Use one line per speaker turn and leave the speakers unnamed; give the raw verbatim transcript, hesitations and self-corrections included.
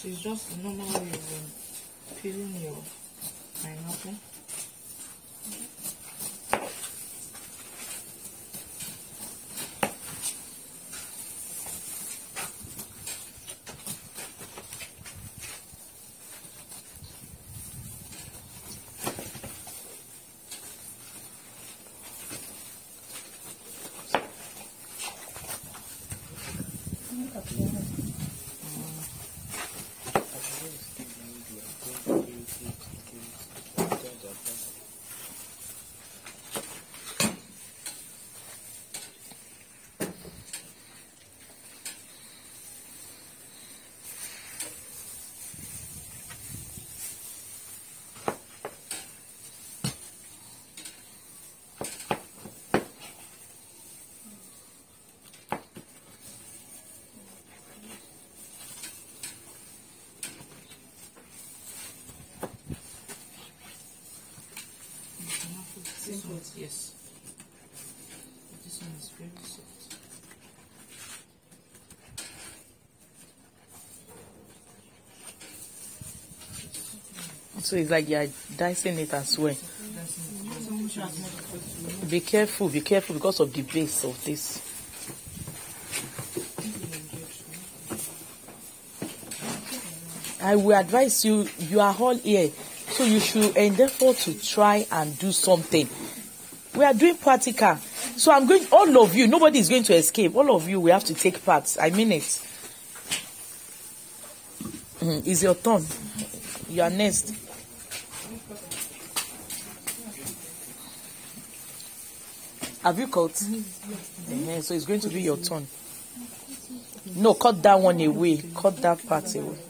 It's just the normal way of peeling your pineapple. This one, yes. This one is very soft.
So it's like you're dicing it as well. Be careful, be careful because of the base of this. I will advise you, you are all here, so you should endeavor to try and do something. We are doing practical. So I'm going, all of you, nobody is going to escape. All of you, we have to take part. I mean it. Mm, it's your turn. You are next. Have you cut? Mm-hmm. So it's going to be your turn. No, cut that one away. Cut that part away.